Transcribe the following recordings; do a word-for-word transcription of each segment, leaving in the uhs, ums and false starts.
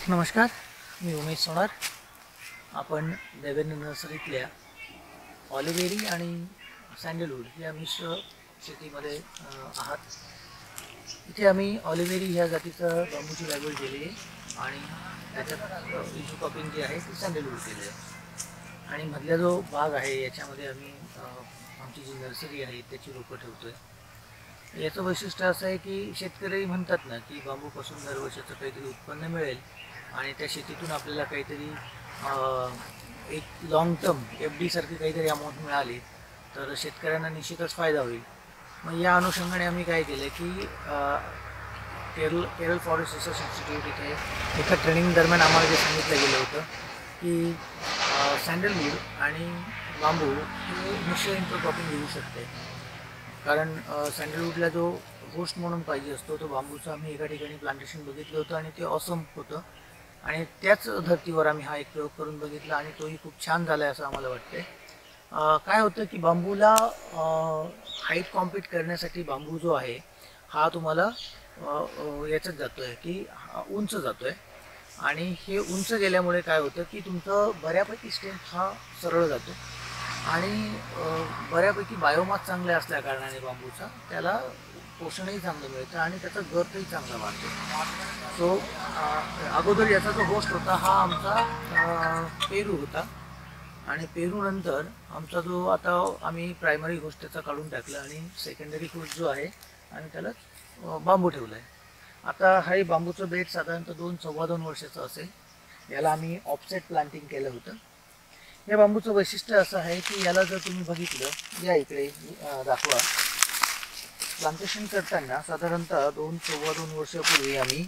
नमस्कार, मी उमेश सोनार. आपण देवेंद्र नर्सरीतल्या ऑलिव्हेरी आणि सँडलवूड या मिश्र शेतीमध्ये आहात. इथे आम्ही ऑलिव्हेरी ह्या जातीचं बांबूची लागवड केली आहे आणि त्याच्यात इंटरक्रॉपिंग जी आहे ती सँडलवूड केली आहे. आणि मधला जो भाग आहे याच्यामध्ये आम्ही आमची जी नर्सरी आहे त्याची रोपं ठेवतो आहे. याचं वैशिष्ट्य असं आहे की शेतकरी म्हणतात ना की बांबूपासून दरवर्षाचं काहीतरी उत्पन्न मिळेल आणि त्या शेतीतून आपल्याला काहीतरी एक लाँग टर्म एफ डी सारखी काहीतरी अमाऊंट मिळाली तर शेतकऱ्यांना निश्चितच फायदा होईल. मग या अनुषंगाने आम्ही काय केलं की Kerala Kerala forest research institute इथे एका ट्रेनिंग दरम्यान आम्हाला जे सांगितलं गेलं होतं की सँडलवूड आणि बांबू हे मिश्र इंटरक्रॉपिंग येऊ शकते. कारण सँडलवूडला जो होस्ट म्हणून पाहिजे असतो तो बांबूचं आम्ही एका ठिकाणी प्लांटेशन बघितलं होतं आणि ते ऑसम होतं आणि त्याच धर्तीवर आम्ही हा एक प्रयोग करून बघितला आणि तोही खूप छान झाला आहे असं आम्हाला वाटते. काय होतं की बांबूला हाईट कॉम्पीट करण्यासाठी बांबू जो आहे हा तुम्हाला याच्यात जातो आहे की उंच जातो आहे आणि हे उंच गेल्यामुळे काय होतं की तुमचं बऱ्यापैकी स्ट्रेंथ हा सरळ जातो आणि बऱ्यापैकी बायोमास चांगले असल्या कारणाने बांबूचा त्याला पोषणही चांगलं मिळतं आणि त्याचा गर्थही चांगला वाढतो. सो अगोदर याचा जो होस्ट होता हा आमचा पेरू होता आणि पेरूनंतर आमचा जो आता आम्ही प्रायमरी होस्ट त्याचा काढून टाकला आणि सेकंडरी होस्ट जो आहे आम्ही त्याला बांबू ठेवला आहे. आता हा बांबूचं बेड साधारणतः दोन सव्वा दोन वर्षाचं असेल. याला आम्ही ऑफसेट प्लांटिंग केलं होतं. या बांबूचं वैशिष्ट्य असं आहे की याला जर तुम्ही बघितलं या इकडे दाखवा प्लांटेशन करताना साधारणतः दोन सव्वा दोन वर्षापूर्वी आम्ही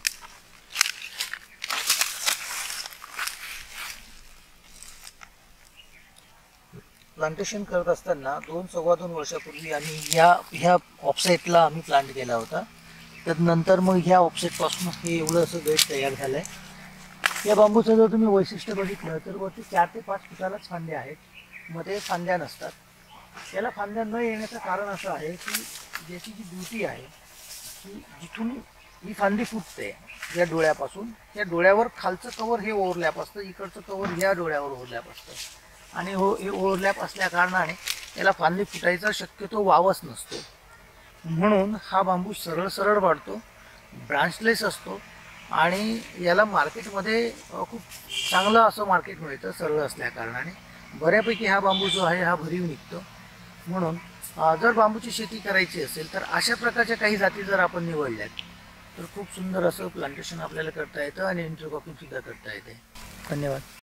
प्लांटेशन करत असताना दोन सव्वा दोन वर्षापूर्वी आम्ही ह्या ह्या ऑफसेटला आम्ही प्लांट केला होता. त्यानंतर मग ह्या ऑफसेटपासून हे एवढं असं बेड तयार झालं आहे. या बांबूचं जर तुम्ही वैशिष्ट्य बघितलं तर वरती चार ते पाच फुटालाच फांद्या आहेत, मध्ये फांद्या नसतात. याला फांद्या न येण्याचं कारण असं आहे की ज्याची जी ड्युटी आहे की जिथून ही फांदी फुटते या डोळ्यापासून त्या डोळ्यावर खालचं कवर हे ओव्हरलॅप असतं, इकडचं कवर ह्या डोळ्यावर ओव्हरलॅप असतं आणि हो हे ओव्हरलॅप असल्या कारणाने याला फांदी फुटायचा शक्यतो वावच नसतो. म्हणून हा बांबू सरळ सरळ वाढतो, ब्रांचलेस असतो आणि याला मार्केटमध्ये खूप चांगलं असं मार्केट मिळतं सरळ असल्या कारणाने. बऱ्यापैकी हा बांबू जो आहे हा भरीव निघतो. म्हणून जर बांबूची शेती करायची असेल तर अशा प्रकारच्या काही जाती जर आपण निवडल्यात तर खूप सुंदर असं प्लांटेशन आपल्याला करता येतं आणि इंटरक्रॉपिंग सुद्धा करता येते. धन्यवाद.